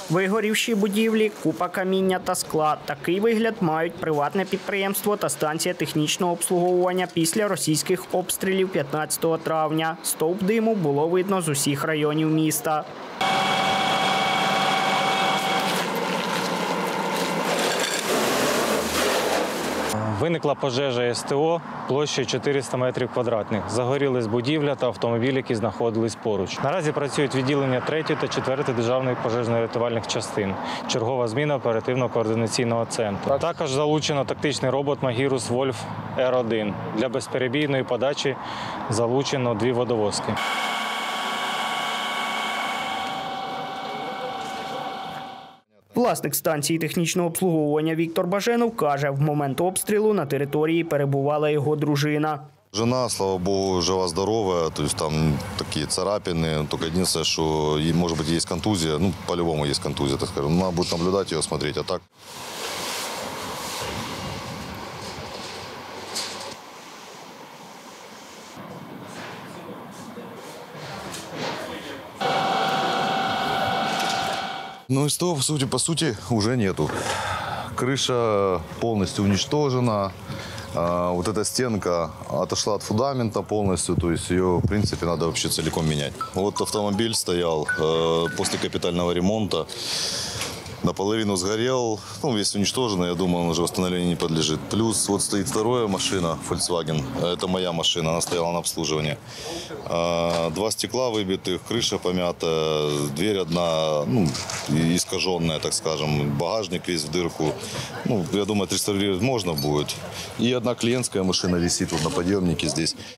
Вигорівші будівлі, купа каміння та скла. Такий вигляд мають приватне підприємство та станція технічного обслуговування після російських обстрілів 15 травня. Стовп диму було видно з усіх районів міста. Виникла пожежа СТО площею 400 метрів квадратних. Загорілись будівля та автомобілі, які знаходились поруч. Наразі працюють відділення 3 та 4 державних пожежно-рятувальних частин. Чергова зміна оперативно-координаційного центру. Також залучено тактичний робот Magirus Wolf R1. Для безперебійної подачі залучено 2 водовозки. Власник станції технічного обслуговування Віктор Баженов каже, в момент обстрілу на території перебувала його дружина. Жена, слава богу, жива-здорова, то есть там такие царапины, только единственное, что, может быть, есть контузия, ну, по-любому есть контузия, так скажем, надо будет наблюдать ее, смотреть, а так... Ну, из того, по сути, уже нету. Крыша полностью уничтожена. Вот эта стенка отошла от фундамента полностью, то есть ее, в принципе, надо вообще целиком менять. Вот автомобиль стоял после капитального ремонта, наполовину сгорел, ну, весь уничтоженный, я думаю, он уже восстановлению не подлежит. Плюс вот стоит вторая машина, Volkswagen, это моя машина, она стояла на обслуживании. 2 стекла выбитых, крыша помята, дверь одна, ну, искаженная, так скажем, багажник весь в дырку. Ну, я думаю, отреставрировать можно будет. И одна клиентская машина висит вот на подъемнике здесь.